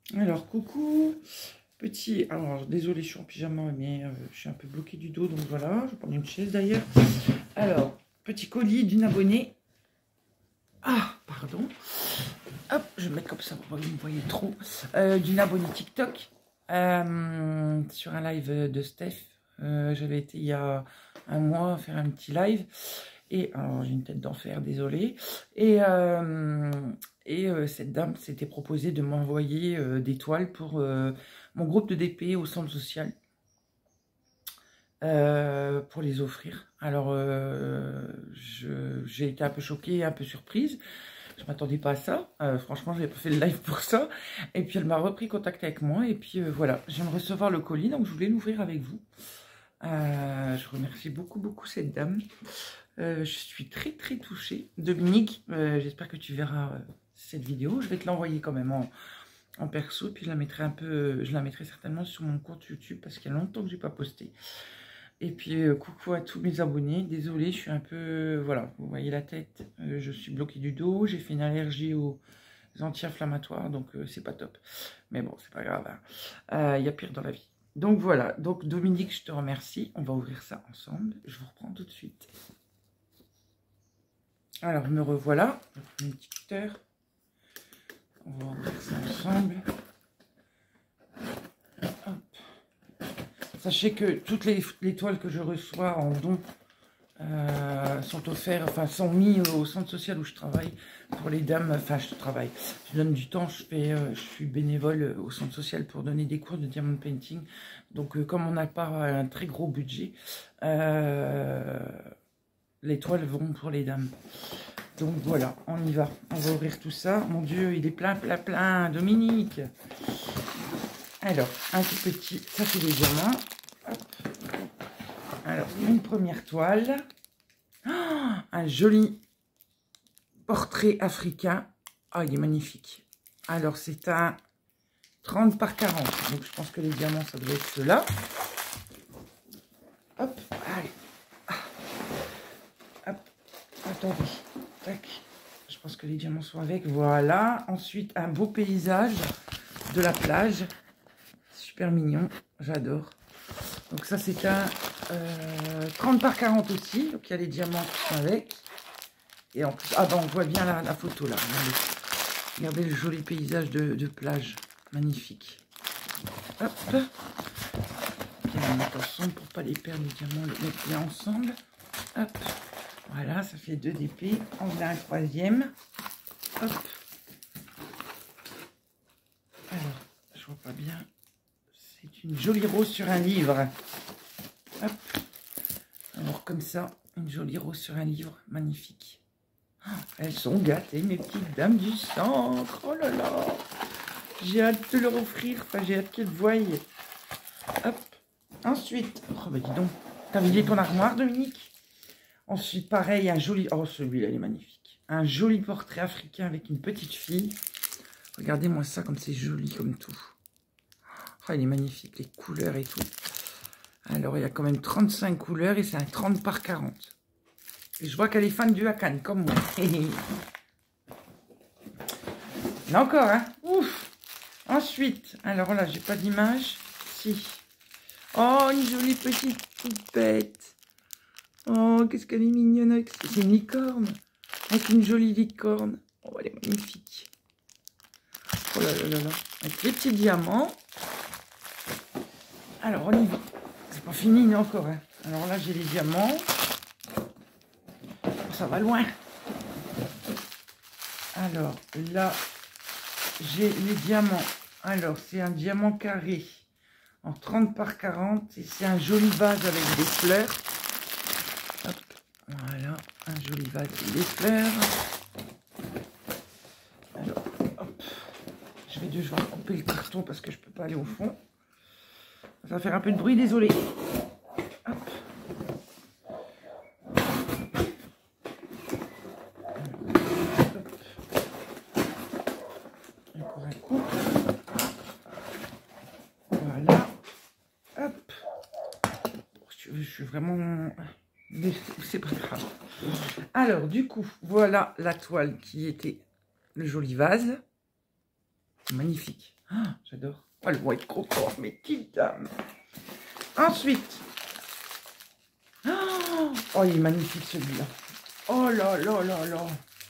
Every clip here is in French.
Alors, coucou. Petit, alors désolé, je suis en pyjama, mais je suis un peu bloquée du dos, donc voilà. Je vais prendre une chaise d'ailleurs. Alors, petit colis d'une abonnée. Ah, pardon. Hop, je vais mettre comme ça pour pas que vous me voyez trop. D'une abonnée TikTok sur un live de Steph. J'avais été il y a un mois faire un petit live. Et alors j'ai une tête d'enfer, désolée. Et cette dame s'était proposée de m'envoyer des toiles pour mon groupe de DP au centre social. Pour les offrir. Alors j'ai été un peu choquée, un peu surprise. Je m'attendais pas à ça. Franchement, j'avais pas fait le live pour ça. Et puis elle m'a repris contact avec moi. Et puis voilà, je viens de recevoir le colis, donc je voulais l'ouvrir avec vous. Je remercie beaucoup cette dame. Je suis très touchée. Dominique, j'espère que tu verras cette vidéo. Je vais te l'envoyer quand même en perso. Puis je la mettrai je la mettrai certainement sur mon compte YouTube parce qu'il y a longtemps que j'ai pas posté. Et puis coucou à tous mes abonnés. Désolée, je suis un peu, voilà, vous voyez la tête. Je suis bloquée du dos. J'ai fait une allergie aux anti-inflammatoires, donc c'est pas top. Mais bon, c'est pas grave. Hein. Y a pire dans la vie. Donc voilà. Donc Dominique, je te remercie. On va ouvrir ça ensemble. Je vous reprends tout de suite. Alors, me revoilà. Je prends une petite heure. On va ouvrir ça ensemble. Hop. Sachez que toutes les toiles que je reçois en don sont offertes, enfin, sont mis au centre social où je travaille pour les dames. Enfin, je travaille. Je donne du temps. Je suis bénévole au centre social pour donner des cours de diamond painting. Donc, comme on n'a pas un très gros budget, les toiles vont pour les dames. Donc voilà, on y va. On va ouvrir tout ça. Mon Dieu, il est plein, Dominique. Alors, un tout petit, ça c'est des diamants. Hop. Alors, une première toile. Oh, un joli portrait africain. Ah, il est magnifique. Alors, c'est un 30 par 40. Donc, je pense que les diamants, ça doit être ceux-là. Hop, allez. Hop, attendez. Tac. Je pense que les diamants sont avec. Voilà. Ensuite, un beau paysage de la plage. Super mignon. J'adore. Donc ça, c'est un 30 par 40 aussi. Donc il y a les diamants qui sont avec. Et en plus, ah ben on voit bien la photo là. Regardez le joli paysage de plage. Magnifique. Hop. On va mettre ensemble pour pas les perdre les diamants. Les mettre bien ensemble. Hop. Voilà, ça fait 2 DP. On a un troisième. Hop. Alors, je vois pas bien. C'est une jolie rose sur un livre. Hop. Alors, comme ça, une jolie rose sur un livre. Magnifique. Oh, elles sont gâtées, mes petites dames du centre. Oh là là. J'ai hâte de leur offrir. Enfin, j'ai hâte qu'elles voient. Hop. Ensuite. Oh, bah dis donc. T'as vidé ton armoire, Dominique? Ensuite, pareil, un joli... Oh, celui-là, il est magnifique. Un joli portrait africain avec une petite fille. Regardez-moi ça, comme c'est joli, comme tout. Oh, il est magnifique, les couleurs et tout. Alors, il y a quand même 35 couleurs et c'est un 30 par 40. Et je vois qu'elle est fan du Hakan, comme moi. Il y en a encore, hein. Ouf. Ensuite, alors là, j'ai pas d'image. Si. Oh, une jolie petite poupette. Oh, qu'est-ce qu'elle est mignonne avec... C'est une licorne. Avec une jolie licorne. Oh, elle est magnifique. Oh là là là là. Avec les petits diamants. Alors, on y va. C'est pas fini, non, encore. Hein. Alors là, j'ai les diamants. Oh, ça va loin. Alors, là, j'ai les diamants. Alors, c'est un diamant carré en 30 par 40. Et c'est un joli vase avec des fleurs. Hop, voilà, un joli vase avec des fleurs. Alors, hop, je vais devoir couper le carton parce que je peux pas aller au fond. Ça va faire un peu de bruit, désolé. Hop. Encore un coup. Voilà. Hop. Je suis vraiment... Mais c'est pas grave. Alors, du coup, voilà la toile qui était le joli vase. Magnifique. Oh, J'adore. Oh, le white croquant, mes petites dames. Ensuite. Oh, il est magnifique celui-là. Oh là là là là.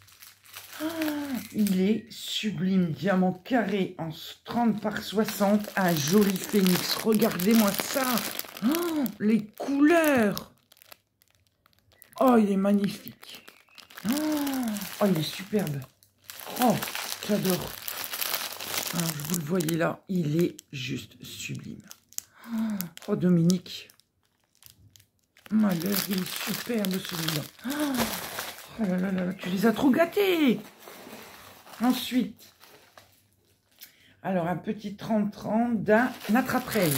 Il est sublime. Diamant carré en 30 par 60. Un joli phénix. Regardez-moi ça. Oh, les couleurs. Oh, il est magnifique. Oh, il est superbe. Oh, j'adore. Alors, vous le voyez là, il est juste sublime. Oh, Dominique. Malheur, il est superbe celui-là. Oh là là là, tu les as trop gâtés. Ensuite, alors un petit 30-30 d'un attrape-rail.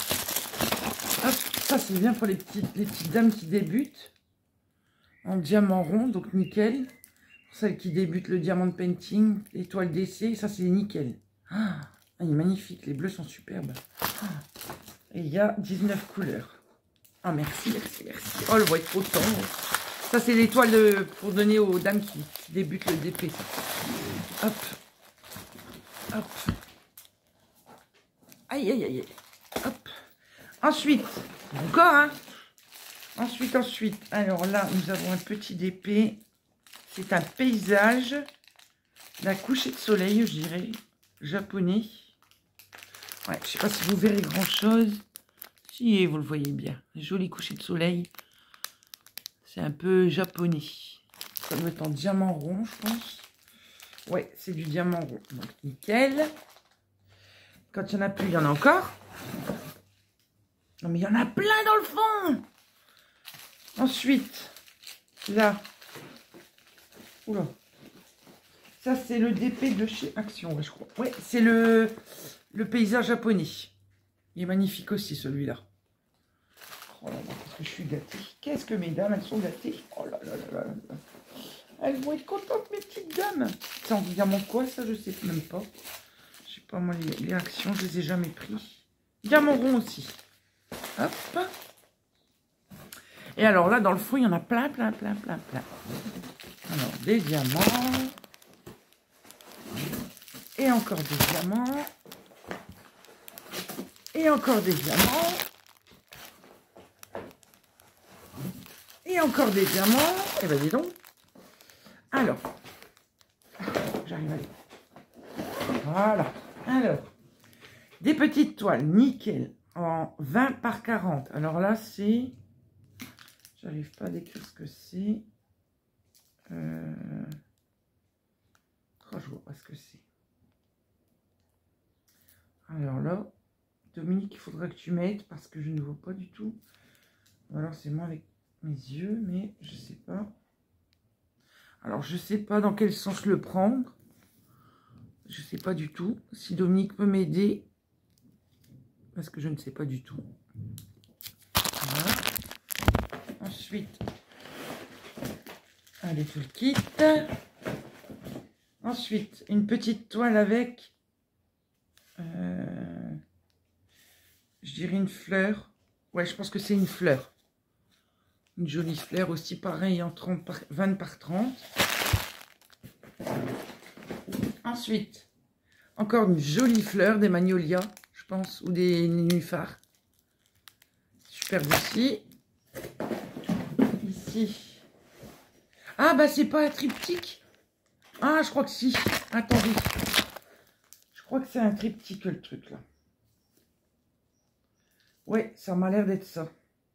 Ça, c'est bien pour les petites dames qui débutent. En diamant rond, donc nickel. Pour celles qui débutent le diamant de painting, étoile d'essai, ça c'est nickel. Il est magnifique, les bleus sont superbes. Et il y a 19 couleurs. Ah, merci, merci, merci. Oh, le white coton. Ça, c'est l'étoile pour donner aux dames qui débutent le DP. Hop. Hop. Aïe, aïe, aïe. Hop. Ensuite, encore, hein. Ensuite. Alors là, nous avons un petit DP. C'est un paysage d'un coucher de soleil, je dirais, japonais. Ouais, je sais pas si vous verrez grand-chose. Si, vous le voyez bien. Joli coucher de soleil. C'est un peu japonais. Ça doit être en diamant rond, je pense. Ouais, c'est du diamant rond. Donc, nickel. Quand il n'y en a plus, il y en a encore. Non, mais il y en a plein dans le fond. Ensuite, là. Oula. Ça, c'est le DP de chez Action, ouais, je crois. Ouais, c'est le paysage japonais. Il est magnifique aussi, celui-là. Oh là là, qu'est-ce que je suis gâtée. Qu'est-ce que mes dames, elles sont gâtées. Oh là là là là là. Elles vont être contentes, mes petites dames. C'est en diamant quoi, ça, je sais même pas. Je sais pas, moi, les actions, je les ai jamais pris. Diamant rond aussi. Hop. Et alors là, dans le fond, il y en a plein. Alors, des diamants. Et encore des diamants. Et encore des diamants. Et encore des diamants. Eh ben, dis donc. Alors. J'arrive à aller. Voilà. Alors. Des petites toiles nickel en 20 par 40. Alors là, c'est... J'arrive pas à décrire ce que c'est. Oh, je vois pas ce que c'est. Alors là, Dominique, il faudra que tu m'aides parce que je ne vois pas du tout. Ou alors c'est moi avec mes yeux, mais je sais pas. Alors je sais pas dans quel sens le prendre. Je sais pas du tout. Si Dominique peut m'aider, parce que je ne sais pas du tout. Voilà. Ensuite, allez, tout le kit. Ensuite, une petite toile avec, je dirais une fleur. Ouais, je pense que c'est une fleur. Une jolie fleur aussi, pareil, en 20 par 30. Ensuite, encore une jolie fleur, des magnolias, je pense, ou des nénuphars. Superbe aussi. Ici. Ah, bah, c'est pas un triptyque. Ah, je crois que si. Attendez. Je crois que c'est un triptyque, le truc, là. Ouais, ça m'a l'air d'être ça.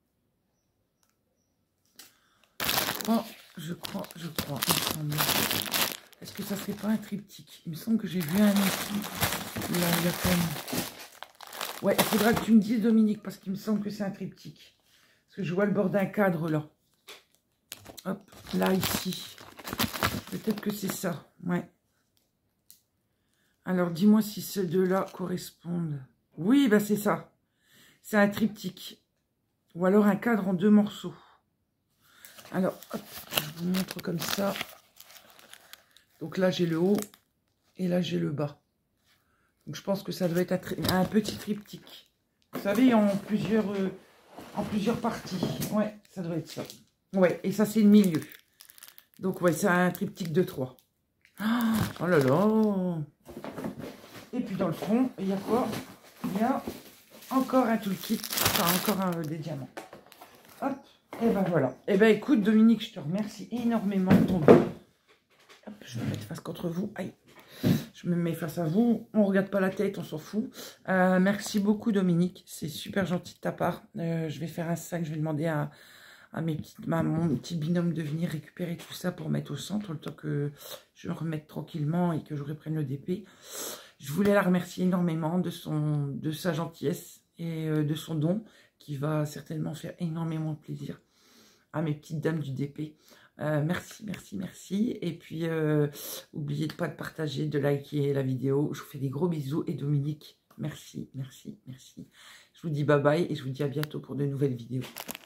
Oh, je crois, il me semble. Est-ce que ça serait pas un triptyque? Il me semble que j'ai vu un ici. Là, il y a comme... Ouais, il faudra que tu me dises, Dominique, parce qu'il me semble que c'est un triptyque. Parce que je vois le bord d'un cadre, là. Hop, là, ici. Peut-être que c'est ça, ouais. Alors, dis-moi si ces deux-là correspondent. Oui, bah c'est ça. C'est un triptyque. Ou alors un cadre en 2 morceaux. Alors, hop, je vous montre comme ça. Donc là, j'ai le haut et là, j'ai le bas. Donc, je pense que ça doit être un petit triptyque. Vous savez, en plusieurs parties. Ouais, ça doit être ça. Ouais, et ça, c'est le milieu. Donc, ouais, c'est un triptyque de 3. Oh là là. Et puis dans le fond, il y a quoi? Il y a encore un toolkit, enfin encore des diamants. Hop, et ben voilà. Et ben écoute Dominique, je te remercie énormément de ton don. Hop, je vais me mettre face contre vous. Aïe. Je me mets face à vous. On ne regarde pas la tête, on s'en fout. Merci beaucoup Dominique. C'est super gentil de ta part. Je vais faire un sac. Je vais demander à mon petit binôme de venir récupérer tout ça pour mettre au centre. Le temps que je me remette tranquillement et que je reprenne le DP. Je voulais la remercier énormément de sa gentillesse et de son don qui va certainement faire énormément de plaisir à mes petites dames du DP. Merci, merci, merci. Et puis, n'oubliez pas de partager, de liker la vidéo. Je vous fais des gros bisous. Et Dominique, merci, merci, merci. Je vous dis bye bye et je vous dis à bientôt pour de nouvelles vidéos.